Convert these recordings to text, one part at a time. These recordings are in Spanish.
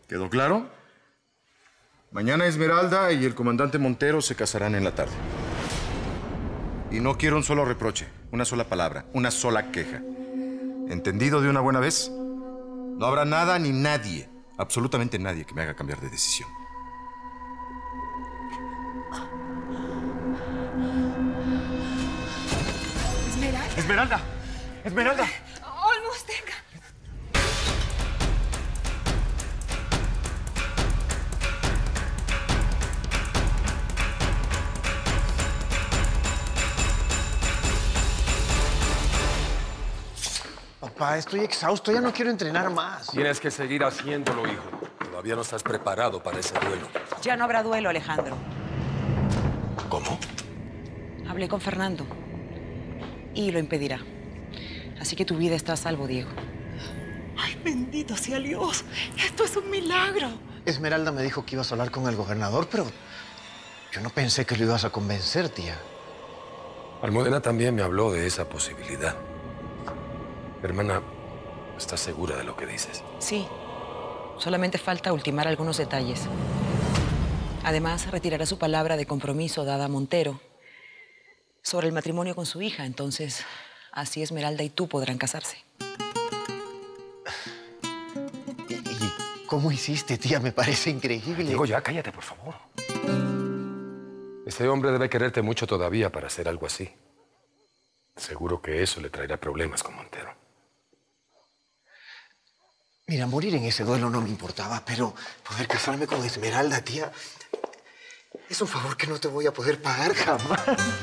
¿Quedó claro? Mañana Esmeralda y el comandante Montero se casarán en la tarde. Y no quiero un solo reproche, una sola palabra, una sola queja. ¿Entendido de una buena vez? No habrá nada ni nadie, absolutamente nadie, que me haga cambiar de decisión. Esmeralda. Esmeralda. Esmeralda. Olmos, venga. Papá, estoy exhausto, ya no quiero entrenar más. Tienes que seguir haciéndolo, hijo. Todavía no estás preparado para ese duelo. Ya no habrá duelo, Alejandro. ¿Cómo? Hablé con Fernando y lo impedirá. Así que tu vida está a salvo, Diego. Ay, bendito sea Dios. Esto es un milagro. Esmeralda me dijo que ibas a hablar con el gobernador, pero yo no pensé que lo ibas a convencer, tía. Almudena también me habló de esa posibilidad. Hermana, ¿estás segura de lo que dices? Sí. Solamente falta ultimar algunos detalles. Además, retirará su palabra de compromiso dada a Montero sobre el matrimonio con su hija. Entonces, así Esmeralda y tú podrán casarse. ¿Y cómo hiciste, tía? Me parece increíble. Diego, ya cállate, por favor. Ese hombre debe quererte mucho todavía para hacer algo así. Seguro que eso le traerá problemas con Montero. Mira, morir en ese duelo no me importaba, pero poder casarme con Esmeralda, tía, es un favor que no te voy a poder pagar jamás.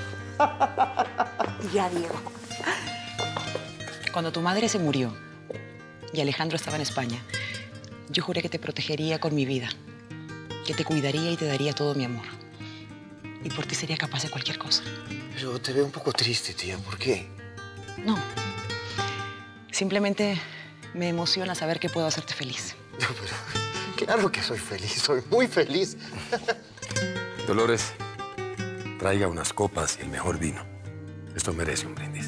Ya, Diego. Cuando tu madre se murió y Alejandro estaba en España, yo juré que te protegería con mi vida, que te cuidaría y te daría todo mi amor. Y por ti sería capaz de cualquier cosa. Pero te veo un poco triste, tía. ¿Por qué? No. Simplemente me emociona saber que puedo hacerte feliz. No, pero claro que soy feliz. Soy muy feliz. Dolores, traiga unas copas y el mejor vino. Esto merece un brindis.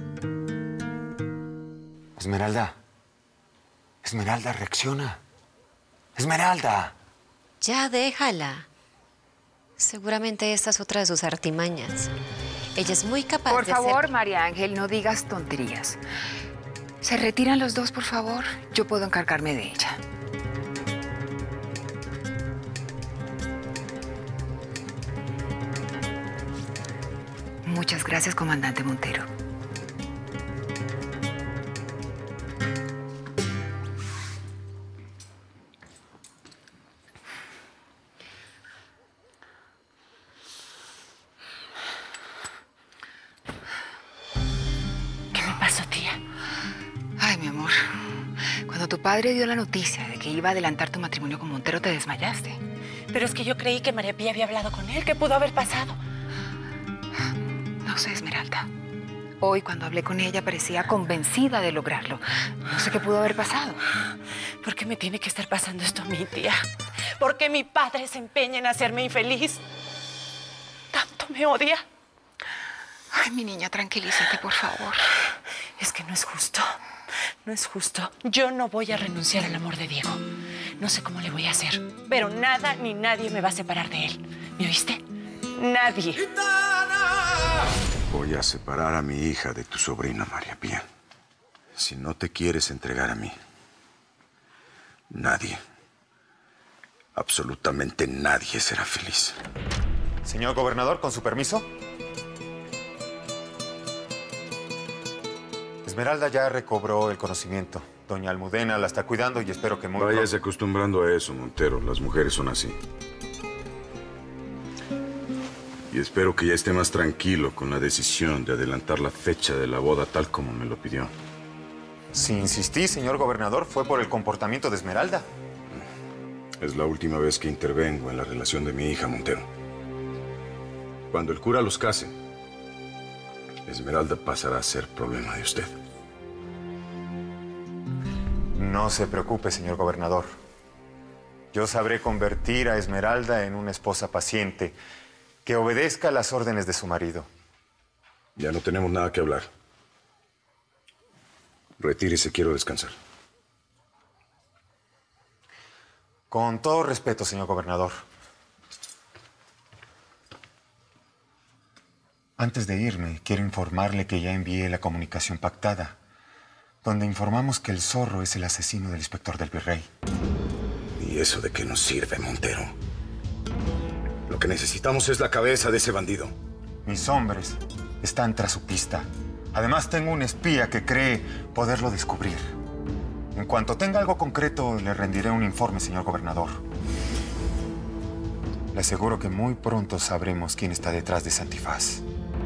Esmeralda. Esmeralda, reacciona. Esmeralda. Ya déjala. Seguramente esta es otra de sus artimañas. Ella es muy capaz Por de favor, hacer... María Ángel, no digas tonterías. ¿Se retiran los dos, por favor? Yo puedo encargarme de ella. Muchas gracias, comandante Montero. ¿Qué me pasó, tía? Ay, mi amor. Cuando tu padre dio la noticia de que iba a adelantar tu matrimonio con Montero, te desmayaste. Pero es que yo creí que María Pía había hablado con él. ¿Qué pudo haber pasado? No sé, Esmeralda. Hoy, cuando hablé con ella, parecía convencida de lograrlo. No sé qué pudo haber pasado. ¿Por qué me tiene que estar pasando esto a mí, tía? ¿Por qué mi padre se empeña en hacerme infeliz? ¿Tanto me odia? Ay, mi niña, tranquilízate, por favor. Es que no es justo. No es justo. Yo no voy a renunciar al amor de Diego. No sé cómo le voy a hacer, pero nada ni nadie me va a separar de él. ¿Me oíste? Nadie. Voy a separar a mi hija de tu sobrina, María Pía. Si no te quieres entregar a mí, nadie, absolutamente nadie será feliz. Señor gobernador, con su permiso. Esmeralda ya recobró el conocimiento. Doña Almudena la está cuidando y espero que muy pronto... Váyase acostumbrando a eso, Montero. Las mujeres son así. Y espero que ya esté más tranquilo con la decisión de adelantar la fecha de la boda tal como me lo pidió. Si insistí, señor gobernador, fue por el comportamiento de Esmeralda. Es la última vez que intervengo en la relación de mi hija, Montero. Cuando el cura los case, Esmeralda pasará a ser problema de usted. No se preocupe, señor gobernador. Yo sabré convertir a Esmeralda en una esposa paciente que obedezca las órdenes de su marido. Ya no tenemos nada que hablar. Retírese, quiero descansar. Con todo respeto, señor gobernador. Antes de irme, quiero informarle que ya envié la comunicación pactada, donde informamos que el zorro es el asesino del inspector del virrey. ¿Y eso de qué nos sirve, Montero? Lo que necesitamos es la cabeza de ese bandido. Mis hombres están tras su pista. Además, tengo un espía que cree poderlo descubrir. En cuanto tenga algo concreto, le rendiré un informe, señor gobernador. Le aseguro que muy pronto sabremos quién está detrás de ese antifaz.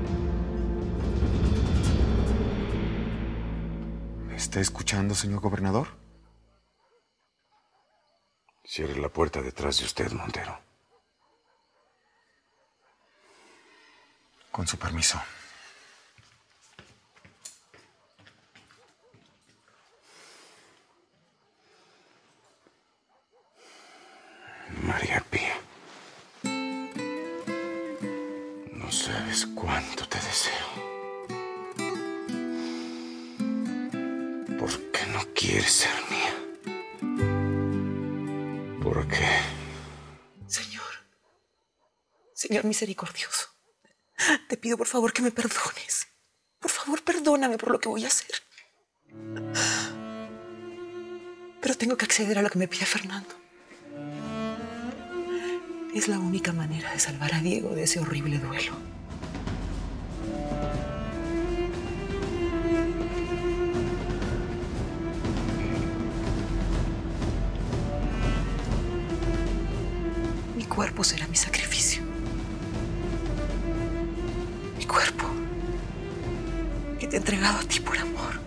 ¿Me está escuchando, señor gobernador? Cierre la puerta detrás de usted, Montero. Con su permiso. María Pía. No sabes cuánto te deseo. ¿Por qué no quieres ser mía? ¿Por qué? Señor misericordioso, te pido por favor que me perdones. Por favor, perdóname por lo que voy a hacer. Pero tengo que acceder a lo que me pide Fernando. Es la única manera de salvar a Diego de ese horrible duelo. Mi cuerpo será mi sacrificio. Mi cuerpo, que te he entregado a ti por amor.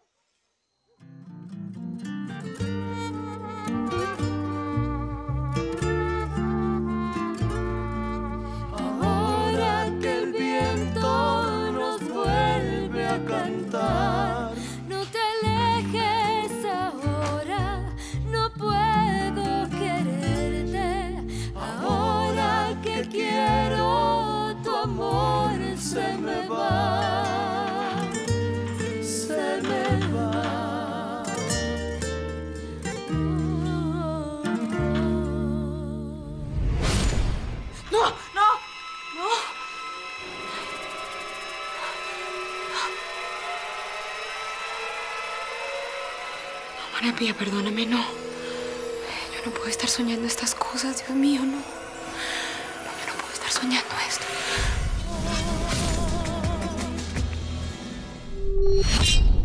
Ahora que el viento nos vuelve a cantar, no te alejes ahora, no puedo quererte. Ahora que quiero tu amor se me va, se me va. No, no, no. María Pía, perdóname, no. Yo no puedo estar soñando estas cosas, Dios mío, no. No, yo no puedo estar soñando esto.